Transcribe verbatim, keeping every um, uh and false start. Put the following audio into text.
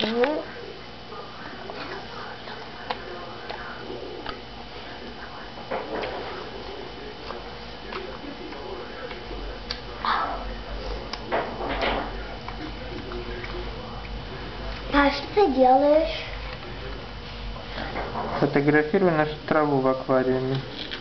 Ну. А что ты делаешь? Фотографирую нашу траву в аквариуме.